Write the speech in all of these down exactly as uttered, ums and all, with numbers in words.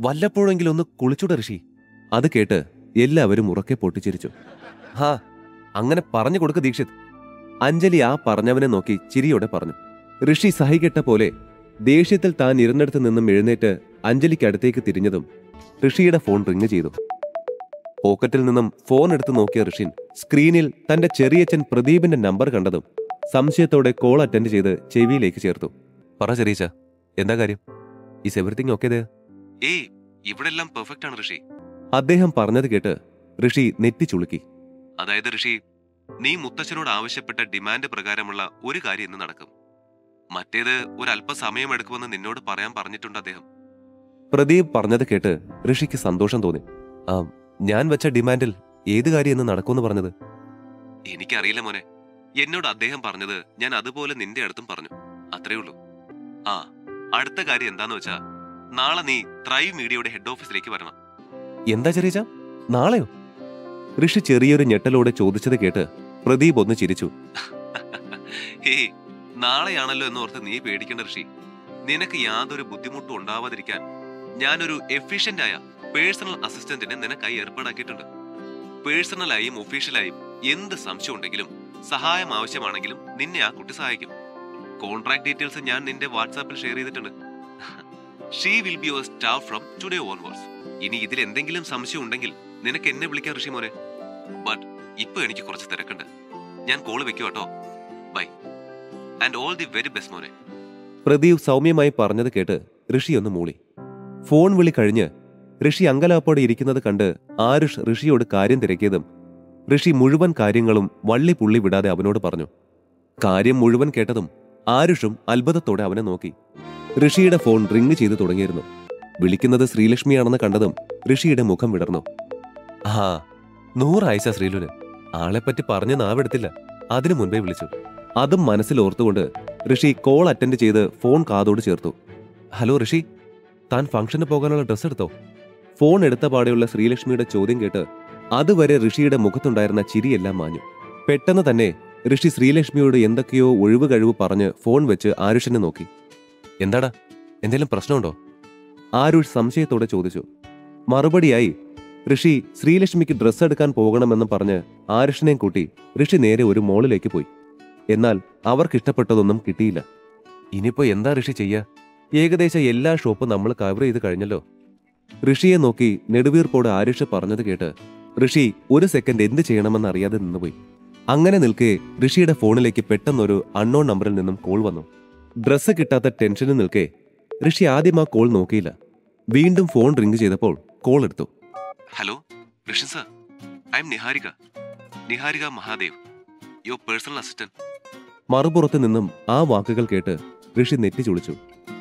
വല്ലപ്പോഴെങ്കിലും ഒന്ന് കുളിച്ചുട ഋഷി. അത് കേട്ട് എല്ലാവരും ഉറക്കെ പൊട്ടിച്ചിരിച്ചു. ഹാ, അങ്ങനെ പറഞ്ഞു കൊടുക്ക് ദീക്ഷിത്. അഞ്ജലി ആ പറഞ്ഞവനെ നോക്കി ചിരിയോടെ പറഞ്ഞു. ഋഷി സഹികെട്ട പോലെ ദേഷ്യത്തിൽ താൻ ഇരുന്നിടത്ത് നിന്നും എഴുന്നേറ്റ് അഞ്ജലിക്ക് അടുത്തേക്ക് തിരിഞ്ഞതും ഋഷിയുടെ ഫോൺ റിങ് ചെയ്തു. പോക്കറ്റിൽ നിന്നും ഫോൺ എടുത്തു നോക്കിയ ഋഷിൻ സ്ക്രീനിൽ തന്റെ ചെറിയച്ഛൻ പ്രദീപിന്റെ നമ്പർ കണ്ടതും സംശയത്തോടെ കോൾ അറ്റൻഡ് ചെയ്ത് ചെവിയിലേക്ക് ചേർത്തു. പറ ചെറിയച്ച, എന്താ കാര്യം? Is everything okay? ഏയ്, ഇവിടെ എല്ലാം പെർഫെക്റ്റ് ആണ് ഋഷി. അദ്ദേഹം പറഞ്ഞത് കേട്ട് ഋഷി നെറ്റി ചുളുക്കി. അതായത് ഋഷി, നീ മുത്തച്ഛനോട് ആവശ്യപ്പെട്ട ഡിമാൻഡ് പ്രകാരമുള്ള ഒരു കാര്യം ഇന്ന് നടക്കും. മറ്റേത് ഒരല്പസമയം എടുക്കുമെന്ന് നിന്നോട് പറയാൻ പറഞ്ഞിട്ടുണ്ട് അദ്ദേഹം. പ്രദീപ് പറഞ്ഞത് കേട്ട് ഋഷിക്ക് സന്തോഷം തോന്നി. ആ, ഞാൻ വെച്ച ഡിമാൻഡിൽ ഏത് കാര്യം ഇന്ന് നടക്കുമെന്ന് പറഞ്ഞത്? എനിക്കറിയില്ല മോനെ. എന്നോട് അദ്ദേഹം പറഞ്ഞത് ഞാൻ അതുപോലെ നിന്റെ അടുത്തും പറഞ്ഞു. അത്രേ ഉള്ളൂ. ആ, അടുത്ത കാര്യം എന്താന്ന് വെച്ചാ, നാളെ നീ ത്രൈവ് മീഡിയയുടെ ഹെഡ് ഓഫീസിലേക്ക് വരണം. എന്താ ചെറിയ നാളെയോ? ഋഷി ചെറിയൊരു ഞെട്ടലോടെ ചോദിച്ചത് കേട്ട് പ്രദീപ് ഒന്ന് ചിരിച്ചു. ഹേയ്, നാളെയാണല്ലോ എന്ന് ഓർത്ത് നീ പേടിക്കേണ്ട ഋഷി. നിനക്ക് യാതൊരു ബുദ്ധിമുട്ടും ഉണ്ടാവാതിരിക്കാൻ ഞാനൊരു എഫിഷ്യന്റ് ആയ പേഴ്സണൽ അസിസ്റ്റന്റിനെ നിനക്കായി ഏർപ്പാടാക്കിയിട്ടുണ്ട്. പേഴ്സണലായും ഒഫീഷ്യലായും എന്ത് സംശയം ഉണ്ടെങ്കിലും സഹായം ആവശ്യമാണെങ്കിലും നിന്നെ ആ കുട്ടി സഹായിക്കും. കോൺട്രാക്ട് ഡീറ്റെയിൽസ് ഞാൻ നിന്റെ വാട്സാപ്പിൽ ഷെയർ ചെയ്തിട്ടുണ്ട്. She will be your staff from today onwards. ഇനി ഇതിൽ എന്തെങ്കിലും സംശയം ഉണ്ടെങ്കിൽ നിനക്ക് എന്നെ വിളിക്കാം ഋഷി മോനെ. ബട്ട് ഇപ്പൊ എനിക്ക് കുറച്ച് തിരക്കുണ്ട്. ഞാൻ കോള് വെക്കും കേട്ടോ. Bye and all the very best മോനെ. പ്രദീപ് സൗമ്യമായി പറഞ്ഞത് കേട്ട് ഋഷി ഒന്ന് മൂളി. ഫോൺ വിളി കഴിഞ്ഞ് ഋഷി അങ്കലാപ്പോടെ ഇരിക്കുന്നത് കണ്ട് ആരുഷ് ഋഷിയോട് കാര്യം തിരക്കിയതും ഋഷി മുഴുവൻ കാര്യങ്ങളും വള്ളി പുള്ളി വിടാതെ അവനോട് പറഞ്ഞു. കാര്യം മുഴുവൻ കേട്ടതും ആരുഷും അത്ഭുതത്തോടെ അവനെ നോക്കി. ഋഷിയുടെ ഫോൺ റിങ് ചെയ്തു തുടങ്ങിയിരുന്നു. വിളിക്കുന്നത് ശ്രീലക്ഷ്മിയാണെന്ന് കണ്ടതും ഋഷിയുടെ മുഖം വിടർന്നു. ആ, നൂറായിച്ച ശ്രീലുന്. ആളെപ്പറ്റി പറഞ്ഞ് നാവെടുത്തില്ല, അതിനു മുൻപേ വിളിച്ചു. അതും മനസ്സിൽ ഓർത്തുകൊണ്ട് ഋഷി കോൾ അറ്റൻഡ് ചെയ്ത് ഫോൺ കാതോട് ചേർത്തു. ഹലോ ഋഷി, താൻ ഫംഗ്ഷന് പോകാനുള്ള ഡ്രസ്സ് എടുത്തോ? ഫോൺ എടുത്ത പാടെയുള്ള ശ്രീലക്ഷ്മിയുടെ ചോദ്യം കേട്ട് അതുവരെ ഋഷിയുടെ മുഖത്തുണ്ടായിരുന്ന ചിരിയെല്ലാം മാഞ്ഞു. പെട്ടെന്ന് തന്നെ ഋഷി ശ്രീലക്ഷ്മിയോട് എന്തൊക്കെയോ ഒഴിവ് കഴിവ് പറഞ്ഞ് ഫോൺ വെച്ച് ആരുഷിനെ നോക്കി. എന്താടാ, എന്തെങ്കിലും പ്രശ്നമുണ്ടോ? ആരുഷ് സംശയത്തോടെ ചോദിച്ചു. മറുപടിയായി ഋഷി ശ്രീലക്ഷ്മിക്ക് ഡ്രസ്സ് എടുക്കാൻ പോകണമെന്ന് പറഞ്ഞ് ആരുഷിനെയും കൂട്ടി ഋഷി നേരെ ഒരു മോളിലേക്ക് പോയി. എന്നാൽ അവർക്കിഷ്ടപ്പെട്ടതൊന്നും കിട്ടിയില്ല. ഇനിയിപ്പോ എന്താ ഋഷി ചെയ്യാ? ഏകദേശം എല്ലാ ഷോപ്പും നമ്മൾ കവർ ചെയ്ത് കഴിഞ്ഞല്ലോ. ഋഷിയെ നോക്കി നെടുവീർപ്പോട് ആരുഷ് പറഞ്ഞത് കേട്ട് ഋഷി ഒരു സെക്കൻഡ് എന്ത് ചെയ്യണമെന്ന് അറിയാതെ നിന്നുപോയി. അങ്ങനെ നിൽക്കെ ഋഷിയുടെ ഫോണിലേക്ക് പെട്ടെന്നൊരു അൺനോൺ നമ്പറിൽ നിന്നും കോൾ വന്നു. ഡ്രസ്സ് കിട്ടാത്ത ടെൻഷനിൽ നിൽക്കെ ഋഷി ആദ്യം ആ കോൾ നോക്കിയില്ല. വീണ്ടും ഫോൺ റിംഗ് ചെയ്തപ്പോൾ കോൾ എടുത്തു. Hello Rishi sir, I am Niharika Niharika Mahadev, your personal assistant. മറുപുറത്ത് നിന്നും ആ വാക്കുകൾ കേട്ട് ഋഷി നെറ്റി ചുളിച്ചു.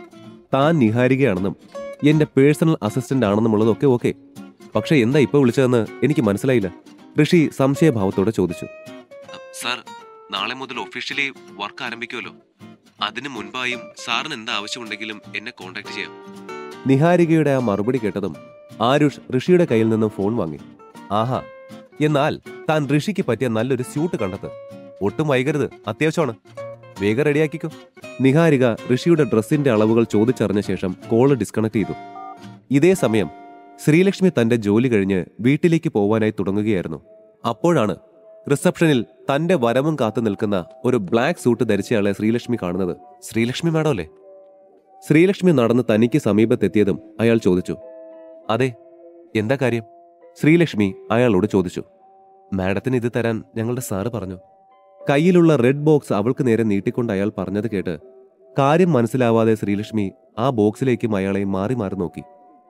താൻ നിഹാരികയാണെന്നും എന്റെ പേഴ്സണൽ അസിസ്റ്റന്റ് ആണെന്നുമുള്ളതൊക്കെ ഓക്കെ, പക്ഷെ എന്താ ഇപ്പൊ വിളിച്ചതെന്ന് എനിക്ക് മനസ്സിലായില്ല. ഋഷി സംശയഭാവത്തോടെ ചോദിച്ചു. സാർ, നാളെ മുതൽ ഒഫീഷ്യലി വർക്ക് ആരംഭിക്കുമല്ലോ. അതിനു മുൻപായും സാറിന് എന്താ ആവശ്യമുണ്ടെങ്കിലും എന്നെ കോൺടാക്ട് ചെയ്യാം. നിഹാരികയുടെ ആ മറുപടി കേട്ടതും ആരുഷ് ഋഷിയുടെ കയ്യിൽ നിന്നും ഫോൺ വാങ്ങി. ആഹാ, എന്നാൽ താൻ ഋഷിക്ക് പറ്റിയ നല്ലൊരു സ്യൂട്ട് കണ്ടെത്ത്. ഒട്ടും വൈകരുത്, അത്യാവശ്യമാണ്. വേഗം റെഡിയാക്കിക്കോ. നിഹാരിക ഋഷിയുടെ ഡ്രസ്സിന്റെ അളവുകൾ ചോദിച്ചറിഞ്ഞ ശേഷം കോള് ഡിസ്കണക്ട് ചെയ്തു. ഇതേ സമയം ശ്രീലക്ഷ്മി തന്റെ ജോലി കഴിഞ്ഞ് വീട്ടിലേക്ക് പോവാനായി തുടങ്ങുകയായിരുന്നു. അപ്പോഴാണ് റിസപ്ഷനിൽ തന്റെ വരവും കാത്തു നിൽക്കുന്ന ഒരു ബ്ലാക്ക് സൂട്ട് ധരിച്ചയാളെ ശ്രീലക്ഷ്മി കാണുന്നത്. ശ്രീലക്ഷ്മി മാഡം അല്ലേ? ശ്രീലക്ഷ്മി നടന്ന് തനിക്ക് സമീപത്തെത്തിയതും അയാൾ ചോദിച്ചു. അതെ, എന്താ കാര്യം? ശ്രീലക്ഷ്മി അയാളോട് ചോദിച്ചു. മാഡത്തിന് ഇത് തരാൻ ഞങ്ങളുടെ സാറ് പറഞ്ഞു. കയ്യിലുള്ള റെഡ് ബോക്സ് അവൾക്ക് നേരെ നീട്ടിക്കൊണ്ട് അയാൾ പറഞ്ഞത് കേട്ട് കാര്യം മനസ്സിലാവാതെ ശ്രീലക്ഷ്മി ആ ബോക്സിലേക്കും അയാളെ മാറി മാറി നോക്കി.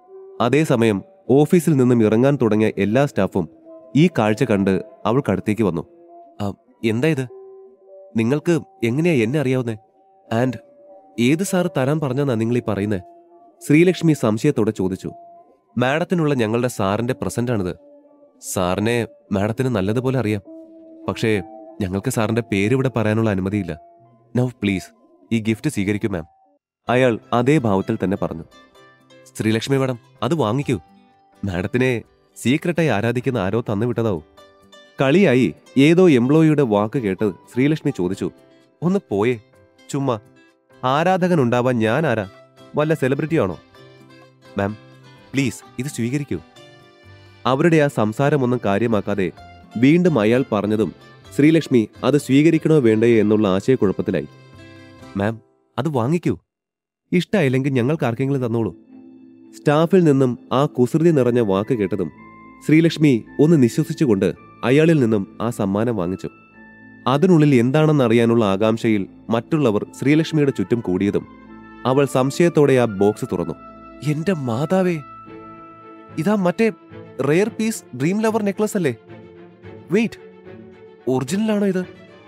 അതേസമയം ഓഫീസിൽ നിന്നും ഇറങ്ങാൻ തുടങ്ങിയ എല്ലാ സ്റ്റാഫും ഈ കാഴ്ച കണ്ട് അവൾക്കടുത്തേക്ക് വന്നു. എന്താ ഇത്? നിങ്ങൾക്ക് എങ്ങനെയാ എന്നെ അറിയാവുന്നേ? ആൻഡ് ഏത് സാറ് തരാൻ പറഞ്ഞെന്നാ നിങ്ങളീ പറയുന്നേ? ശ്രീലക്ഷ്മി സംശയത്തോടെ ചോദിച്ചു. മാഡത്തിനുള്ള ഞങ്ങളുടെ സാറിന്റെ പ്രസന്റാണിത്. സാറിനെ മാഡത്തിന് നല്ലതുപോലെ അറിയാം, പക്ഷേ ഞങ്ങൾക്ക് സാറിന്റെ പേര് ഇവിടെ പറയാനുള്ള അനുമതിയില്ല. നൗ പ്ലീസ് ഈ ഗിഫ്റ്റ് സ്വീകരിക്കൂ മാം. അയാൾ അതേ ഭാവത്തിൽ തന്നെ പറഞ്ഞു. ശ്രീലക്ഷ്മി മാഡം, അത് വാങ്ങിക്കൂ. മാഡത്തിനെ സീക്രട്ടായി ആരാധിക്കുന്ന ആരോ തന്നുവിട്ടതാവും. കളിയായി ഏതോ എംപ്ലോയിയുടെ വാക്ക് കേട്ട് ശ്രീലക്ഷ്മി ചോദിച്ചു. ഒന്ന് പോയേ, ചുമ്മാ. ആരാധകൻ ഉണ്ടാവാൻ ഞാൻ ആരാ? വല്ല സെലിബ്രിറ്റിയാണോ? മാം, പ്ലീസ് ഇത് സ്വീകരിക്കൂ. അവരുടെ ആ സംസാരമൊന്നും കാര്യമാക്കാതെ വീണ്ടും അയാൾ പറഞ്ഞതും ശ്രീലക്ഷ്മി അത് സ്വീകരിക്കണോ വേണ്ടയോ എന്നുള്ള ആശയക്കുഴപ്പത്തിലായി. മാം, അത് വാങ്ങിക്കൂ. ഇഷ്ടായില്ലെങ്കിൽ ഞങ്ങൾക്ക് ആർക്കെങ്കിലും തന്നോളൂ. സ്റ്റാഫിൽ നിന്നും ആ കുസൃതി നിറഞ്ഞ വാക്ക് കേട്ടതും ശ്രീലക്ഷ്മി ഒന്ന് നിശ്വസിച്ചുകൊണ്ട് അയാളിൽ നിന്നും ആ സമ്മാനം വാങ്ങിച്ചു. അതിനുള്ളിൽ എന്താണെന്നറിയാനുള്ള ആകാംക്ഷയിൽ മറ്റുള്ളവർ ശ്രീലക്ഷ്മിയുടെ ചുറ്റും കൂടിയതും അവൾ സംശയത്തോടെ ആ ബോക്സ് തുറന്നു. എന്റെ മാതാവേ, ഇതാ മറ്റേ rare piece dream lover necklace അല്ലേ? വെയിറ്റ്, ഒറിജിനലാണോ ഇത്?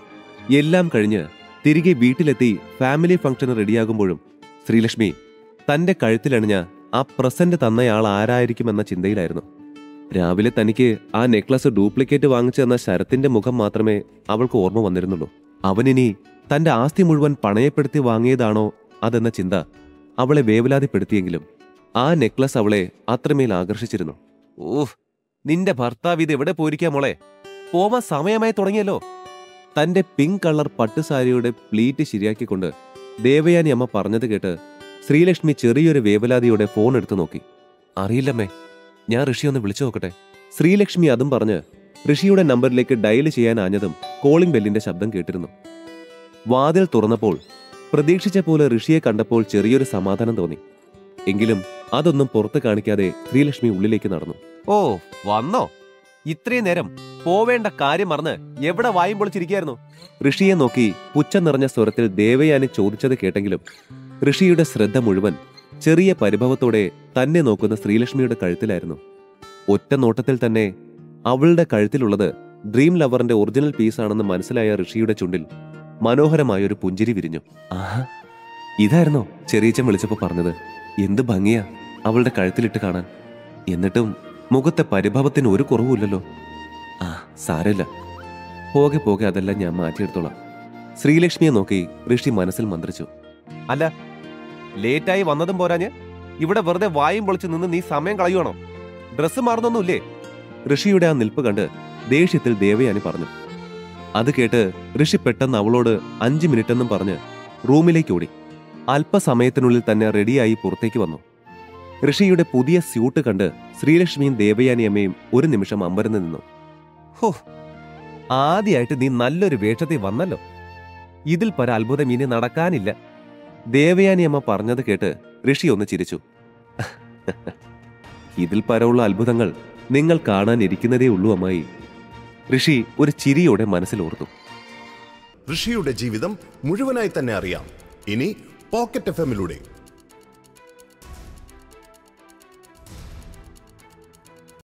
എല്ലാം കഴിഞ്ഞ് തിരികെ വീട്ടിലെത്തി ഫാമിലി ഫംഗ്ഷന് റെഡിയാകുമ്പോഴും ശ്രീലക്ഷ്മി തന്റെ കഴുത്തിലണിഞ്ഞ ആ പ്രസന്റ് തന്നയാൾ ആരായിരിക്കുമെന്ന ചിന്തയിലായിരുന്നു. രാവിലെ തനിക്ക് ആ നെക്ലസ് ഡ്യൂപ്ലിക്കേറ്റ് വാങ്ങിച്ചു തന്ന ശരത്തിന്റെ മുഖം മാത്രമേ അവൾക്ക് ഓർമ്മ വന്നിരുന്നുള്ളൂ. അവനിനി തന്റെ ആസ്തി മുഴുവൻ പണയപ്പെടുത്തി വാങ്ങിയതാണോ അതെന്ന ചിന്ത അവളെ വേവലാതിപ്പെടുത്തിയെങ്കിലും ആ നെക്ലസ് അവളെ അത്രമേൽ ആകർഷിച്ചിരുന്നു. ഓഹ്, നിന്റെ ഭർത്താവ് ഇത് എവിടെ പോയിരിക്കാം മോളെ? പോവാൻ സമയമായി തുടങ്ങിയല്ലോ. തന്റെ പിങ്ക് കളർ പട്ടുസാരിയുടെ പ്ലീറ്റ് ശരിയാക്കിക്കൊണ്ട് ദേവയാനി അമ്മ പറഞ്ഞത് കേട്ട് ശ്രീലക്ഷ്മി ചെറിയൊരു വേവലാതിയോടെ ഫോൺ എടുത്തു നോക്കി. അറിയില്ലമ്മേ, ഞാൻ ഋഷി ഒന്ന് വിളിച്ചു നോക്കട്ടെ. ശ്രീലക്ഷ്മി അതും പറഞ്ഞ് ഋഷിയുടെ നമ്പറിലേക്ക് ഡയൽ ചെയ്യാൻ ആഞ്ഞതും കോളിംഗ് ബെല്ലിന്റെ ശബ്ദം കേട്ടിരുന്നു. വാതിൽ തുറന്നപ്പോൾ പ്രതീക്ഷിച്ച പോലെ ഋഷിയെ കണ്ടപ്പോൾ ചെറിയൊരു സമാധാനം തോന്നി. എങ്കിലും അതൊന്നും പുറത്ത് കാണിക്കാതെ ശ്രീലക്ഷ്മി ഉള്ളിലേക്ക് നടന്നു. ഓ, വന്നോ? ഇത്രയും നേരം പോവേണ്ട കാര്യം മറന്ന് എവിടെ വായും പൊളിച്ചിരിക്കായിരുന്നു? ഋഷിയെ നോക്കി പുച്ഛം നിറഞ്ഞ സ്വരത്തിൽ ദേവയാനി ചോദിച്ചത് കേട്ടെങ്കിലും ഋഷിയുടെ ശ്രദ്ധ മുഴുവൻ ചെറിയ പരിഭവത്തോടെ തന്നെ നോക്കുന്ന ശ്രീലക്ഷ്മിയുടെ കഴുത്തിലായിരുന്നു. ഒറ്റ നോട്ടത്തിൽ തന്നെ അവളുടെ കഴുത്തിലുള്ളത് ഡ്രീം ലവറിന്റെ ഒറിജിനൽ പീസാണെന്ന് മനസ്സിലായ ഋഷിയുടെ ചുണ്ടിൽ മനോഹരമായൊരു പുഞ്ചിരി വിരിഞ്ഞു. ആഹാ, ഇതായിരുന്നോ ചെറിയച്ചൻ വിളിച്ചപ്പോ പറഞ്ഞത്? എന്ത് ഭംഗിയാ അവളുടെ കഴുത്തിലിട്ട് കാണാൻ. എന്നിട്ടും മുഖത്തെ പരിഭവത്തിന് ഒരു കുറവുമില്ലല്ലോ. ആ, സാരമില്ല, പോകെ പോകെ അതെല്ലാം ഞാൻ മാറ്റിയെടുത്തോളാം. ശ്രീലക്ഷ്മിയെ നോക്കി ഋഷി മനസ്സിൽ മന്ത്രിച്ചു. അല്ല, ലേറ്റായി വന്നതും പോരാഞ്ഞ് ഇവിടെ വെറുതെ വായും പൊളിച്ച് നിന്ന് നീ സമയം കളയുവാണോ? ഡ്രസ്സ് മാറുന്നൊന്നുമില്ലേ? ഋഷിയുടെ ആ നിൽപ്പ് കണ്ട് ദേഷ്യത്തിൽ ദേവയാനി പറഞ്ഞു. അത് കേട്ട് ഋഷി പെട്ടെന്ന് അവളോട് അഞ്ചു മിനിറ്റെന്നും പറഞ്ഞ് റൂമിലേക്ക് ഓടി. അല്പസമയത്തിനുള്ളിൽ തന്നെ റെഡിയായി പുറത്തേക്ക് വന്നു. ഋഷിയുടെ പുതിയ സ്യൂട്ട് കണ്ട് ശ്രീലക്ഷ്മിയും ദേവയാനി അമ്മയും ഒരു നിമിഷം അമ്പരന്ന് നിന്നു. ഹോ, ആദ്യമായിട്ട് നീ നല്ലൊരു വേഷത്തിൽ വന്നല്ലോ. ഇതിൽ പര അത്ഭുതം ഇനി നടക്കാനില്ല. ദേവയാനി അമ്മ പറഞ്ഞത് കേട്ട് ഋഷി ഒന്ന് ചിരിച്ചു. ഇതിൽ പരമുള്ള അത്ഭുതങ്ങൾ നിങ്ങൾ കാണാനിരിക്കുന്നതേ ഉള്ളൂ അമ്മായി. ഋഷി ഒരു ചിരിയോടെ മനസ്സിലോർത്തു. ഋഷിയുടെ ജീവിതം മുഴുവനായി തന്നെ അറിയാം ഇനി പോക്കറ്റ് എഫ് എമ്മിലൂടെ.